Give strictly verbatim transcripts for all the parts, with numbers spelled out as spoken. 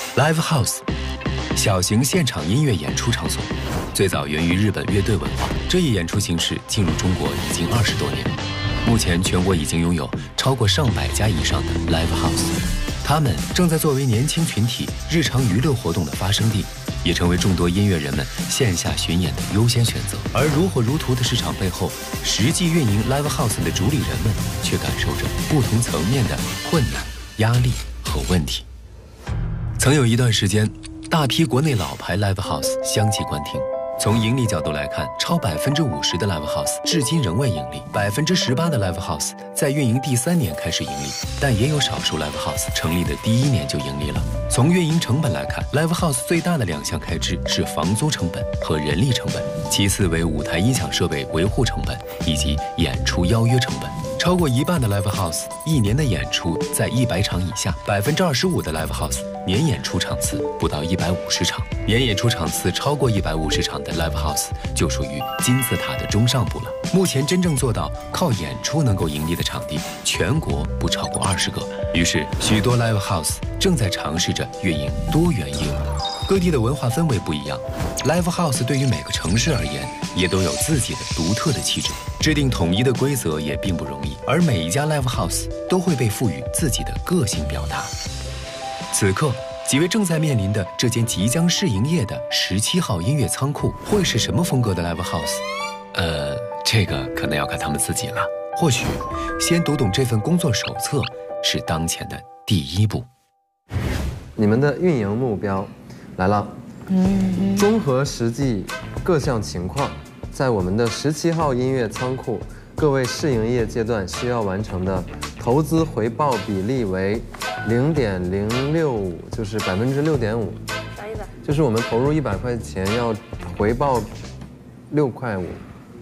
Live House， 小型现场音乐演出场所，最早源于日本乐队文化。这一演出形式进入中国已经二十多年，目前全国已经拥有超过上百家以上的 Live House， 他们正在作为年轻群体日常娱乐活动的发生地，也成为众多音乐人们线下巡演的优先选择。而如火如荼的市场背后，实际运营 Live House 的主理人们却感受着不同层面的困难、压力和问题。曾有一段时间，大批国内老牌 Live House 相继关停。从盈利角度来看，超百分之五十的 Live House 至今仍未盈利，百分之十八的 Live House 在运营第三年开始盈利，但也有少数 Live House 成立的第一年就盈利了。从运营成本来看 ，Live House 最大的两项开支是房租成本和人力成本，其次为舞台音响设备维护成本以及演出邀约成本。超过一半的 Live House 一年的演出在一百场以下，百分之二十五的 Live House 年演出场次不到一百五十场，年演出场次超过一百五十场的 Live House 就属于金字塔的中上部了。目前真正做到靠演出能够盈利的场地，全国不超过二十个。于是，许多 Live House 正在尝试着运营多元业务。各地的文化氛围不一样 ，Live House 对于每个城市而言，也都有自己的独特的气质。制定统一的规则也并不容易，而每一家 Live House 都会被赋予自己的个性表达。此刻，几位正在面临的这间即将试营业的十七号音乐仓库会是什么风格的 Live House？ 呃，这个可能要看他们自己了。或许，先读懂这份工作手册是当前的第一步。 你们的运营目标来了，嗯，综合实际各项情况。在我们的十七号音乐仓库，各位试营业阶段需要完成的投资回报比例为零点零六五，就是百分之六点五。 啥意思？ 就是我们投入一百块钱，要回报六块五，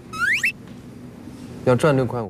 要赚六块五，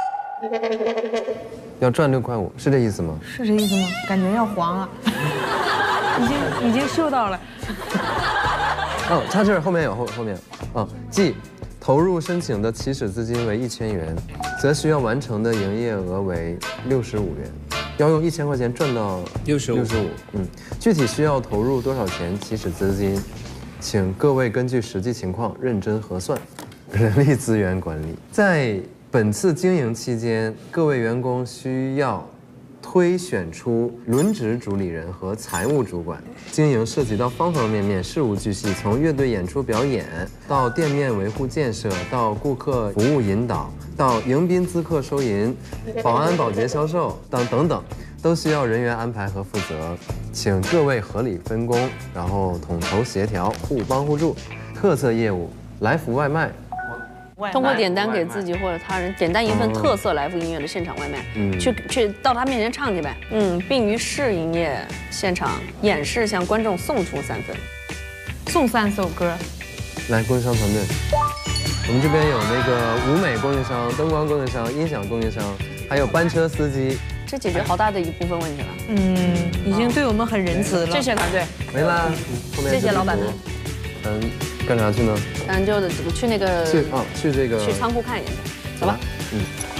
要赚六块五，是这意思吗？ 是这意思吗？感觉要黄了，已经已经嗅到了。 哦，它这儿后面有后后面，哦，即投入申请的起始资金为一千元，则需要完成的营业额为六十五元，要用一千块钱赚到六十五， 六十五，嗯，具体需要投入多少钱起始资金，请各位根据实际情况认真核算。人力资源管理，在本次经营期间，各位员工需要推选出轮值主理人和财务主管。经营涉及到方方面面，事无巨细，从乐队演出表演到店面维护建设，到顾客服务引导，到迎宾滋客收银、保安保洁销售等等等，都需要人员安排和负责。请各位合理分工，然后统筹协调，互帮互助。特色业务，来福外卖。 通过点单给自己或者他人点单一份特色来福音乐的现场外卖，嗯，去去到他面前唱去呗，嗯，并于试营业现场演示向观众送出三份， 送三首歌。 来，供应商团队，我们这边有那个舞美供应商、灯光供应商、音响供应商，还有班车司机。 这解决好大的一部分问题了。 嗯，已经对我们很仁慈了。 谢谢团队， 没啦，后面谢谢老板们。 嗯。干啥去呢？ 嗯，就去那个去啊，去这个去仓库看一眼，走吧。嗯。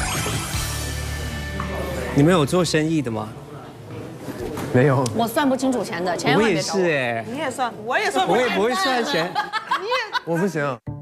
你们有做生意的吗？ 没有。 我算不清楚钱的，千万别找我。 我也是哎。 你也算，我也算不。 我也不会算钱。 你也。 我不行。